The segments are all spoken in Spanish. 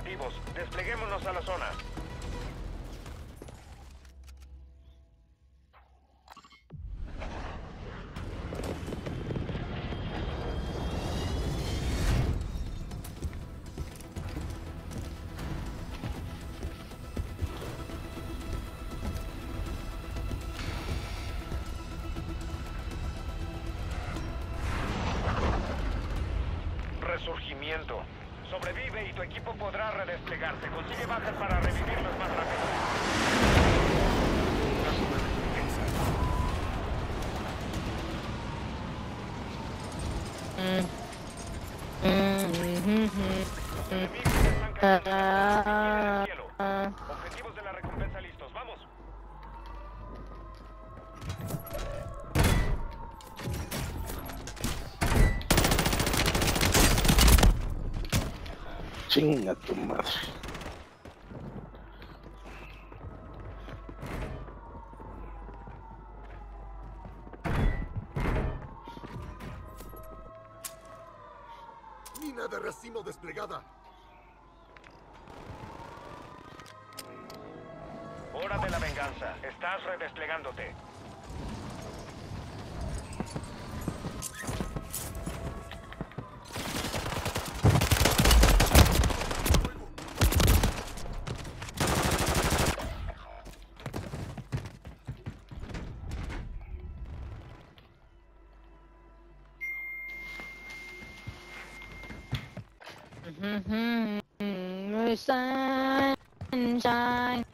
operativos. Despleguémonos a la zona. Resurgimiento. Sobrevive y tu equipo podrá redesplegarse. Consigue bajas para revivirlos más rápido. Objetivos de la recompensa listos. ¡Vamos! Chinga tu madre. Mina de racimo desplegada. Hora de la venganza. Estás redesplegándote. Sunshine.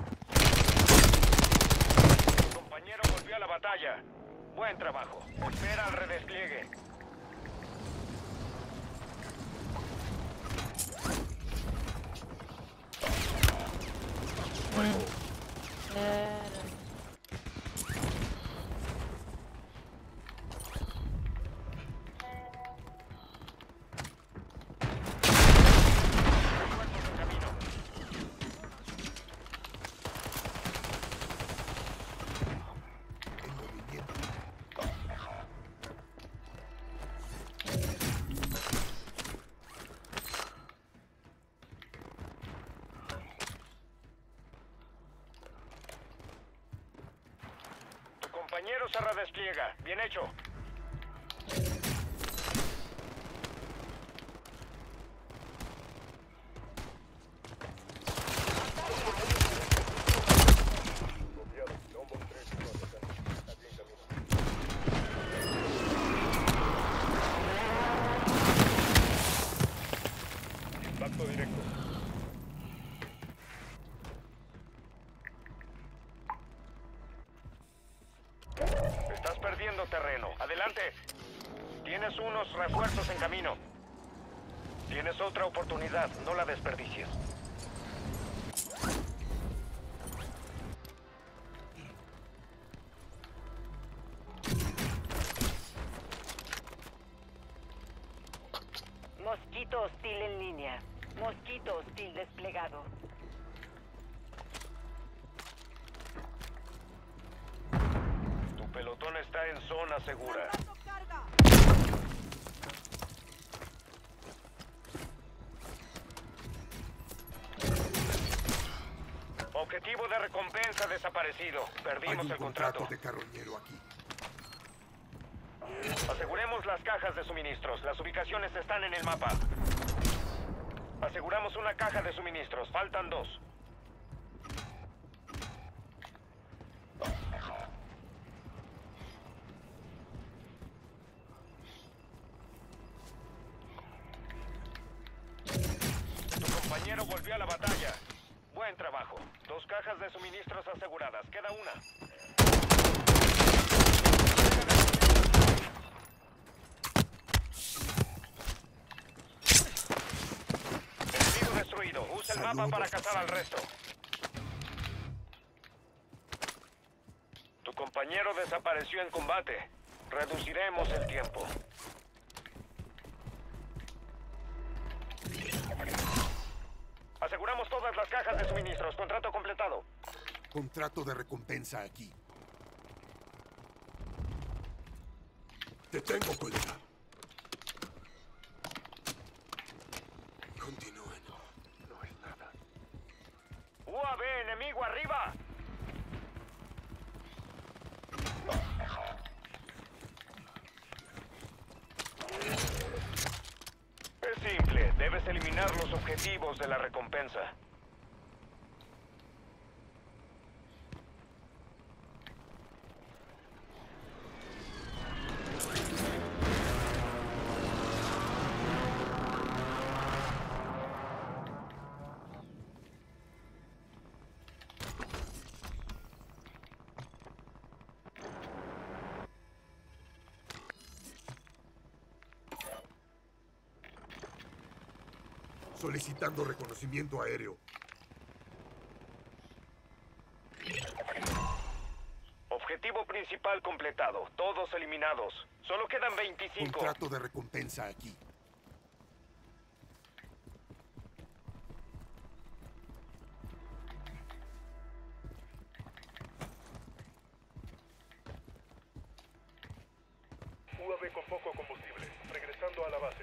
Tu compañero volvió a la batalla. Buen trabajo. Espera al redespliegue. Refuerzos en camino. En movimiento. Tu compañero se redespliega. Bien hecho. Impacto directo. Estás perdiendo terreno. Adelante. Tienes unos refuerzos en camino. Tienes otra oportunidad. No la desperdicies. Mosquito hostil en línea. Mosquito hostil desplegado. Tu pelotón está en zona segura. Objetivo de recompensa desaparecido. Hay Perdimos un el contrato. contrato de carroñero aquí. Aseguremos las cajas de suministros. Las ubicaciones están en el mapa. Aseguramos una caja de suministros. Faltan dos. Tu compañero volvió a la batalla. Buen trabajo. Dos cajas de suministros aseguradas. Queda una. Enemigo destruido. Usa el mapa para cazar al resto. Tu compañero desapareció en combate. Reduciremos el tiempo. Aseguramos todas las cajas de suministros. Contrato completado. Contrato de recompensa aquí. Te tengo, colega. Continúen. No es nada. enemigo arriba! Es simple, debes eliminar los objetivos de la recompensa. Solicitando reconocimiento aéreo. Objetivo principal completado. Todos eliminados. Solo quedan 25. Contrato de recompensa aquí. UAV con poco combustible. Regresando a la base.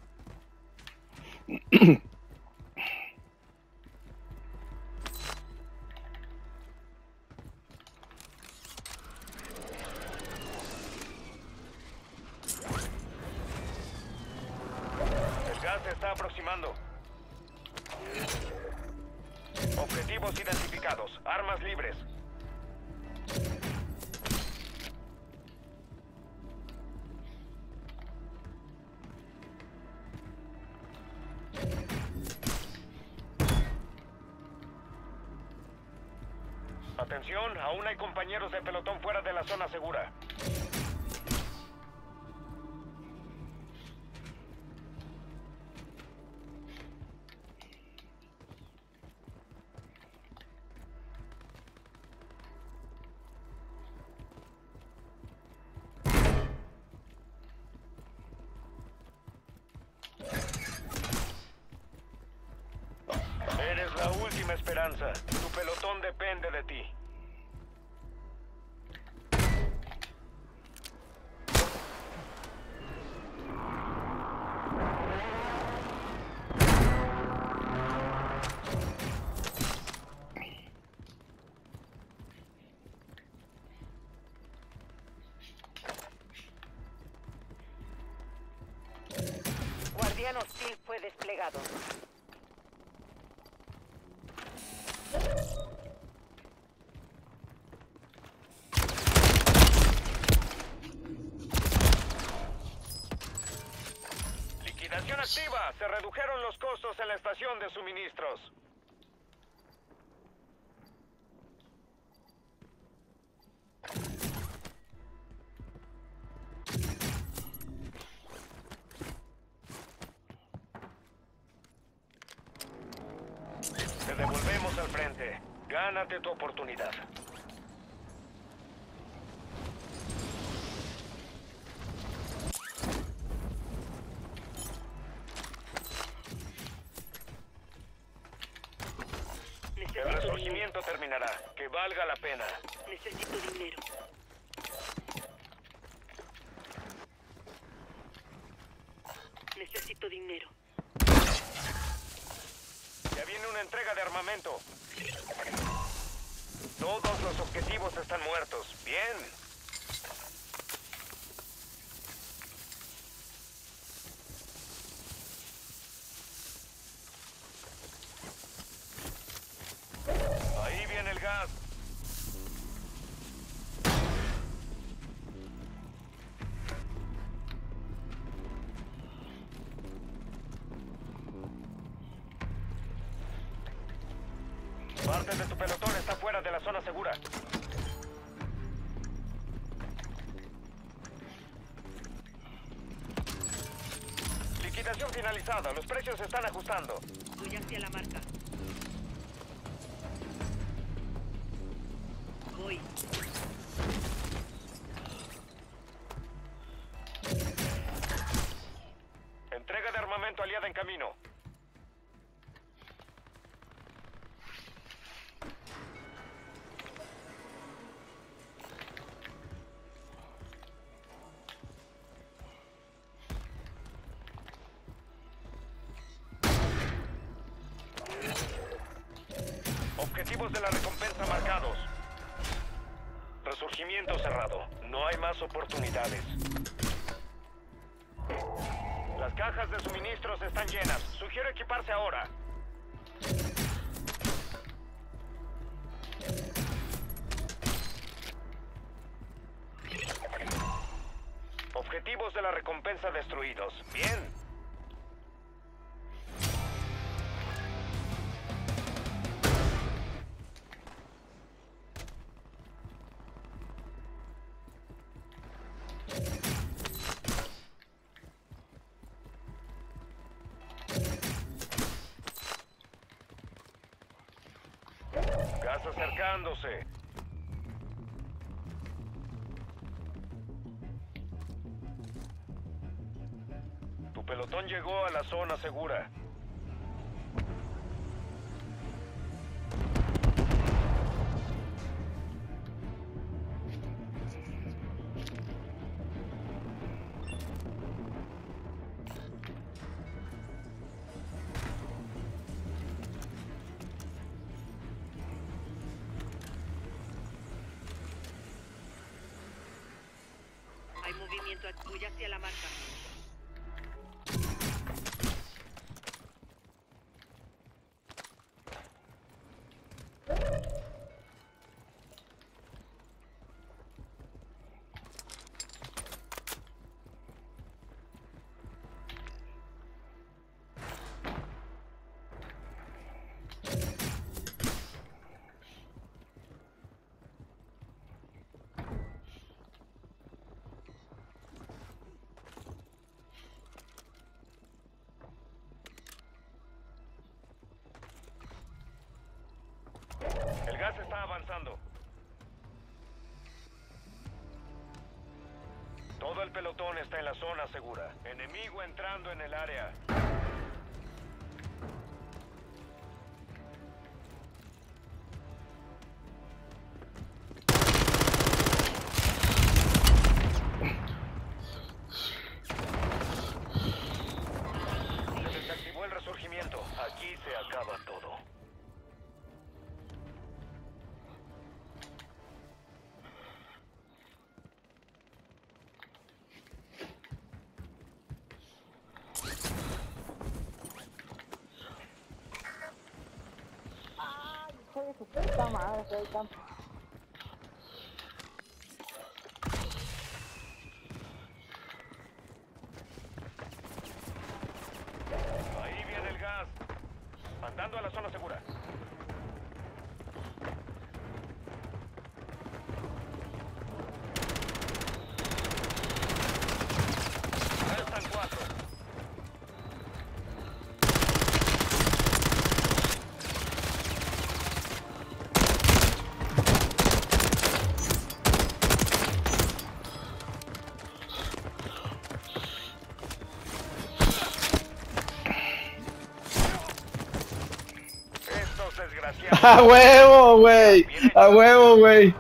El gas se está aproximando. Objetivos identificados. Armas libres. Atención, aún hay compañeros de pelotón fuera de la zona segura. Eres la última esperanza. Tu pelotón depende de ti. Guardián hostil fue desplegado. Liquidación activa. Se redujeron los costos en la estación de suministros. Te devolvemos al frente. Gánate tu oportunidad. El Necesito dinero. resurgimiento terminará. Que valga la pena. Necesito dinero. Necesito dinero. Ya viene una entrega de armamento. Todos los objetivos están muertos. Bien. Ahí viene el gas. Parte de tu pelotón está fuera de la zona segura. Liquidación finalizada. Los precios se están ajustando. Voy hacia la marca. Voy. Entrega de armamento aliada en camino. Objetivos de la recompensa marcados. Resurgimiento cerrado. No hay más oportunidades. Las cajas de suministros están llenas. Sugiero equiparse ahora. Objetivos de la recompensa destruidos. Bien. Gas acercándose. Tu pelotón llegó a la zona segura. Hay movimiento tuya hacia la marca. El gas está avanzando. Todo el pelotón está en la zona segura. Enemigo entrando en el área. Se desactivó el resurgimiento. Aquí se acaba todo. Hijo de su puta madre, soy tan... Ahí viene el gas. Andando a la zona segura. Restan 4. Estos desgraciados. ¡A huevo, güey! ¡A huevo, güey!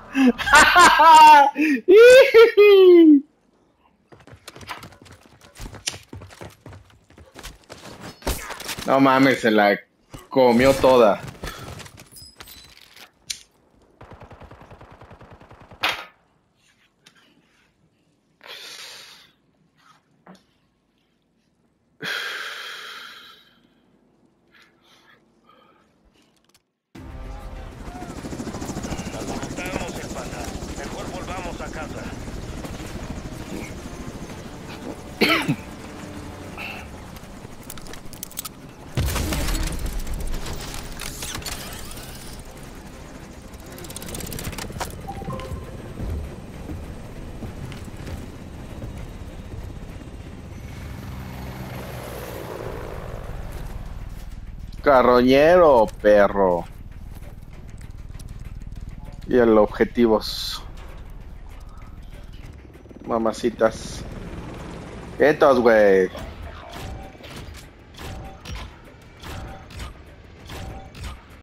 No mames, se la comió toda. Estamos en pata. Mejor volvamos a casa. Carroñero, perro. Y el objetivos. Mamacitas. Estos, güey.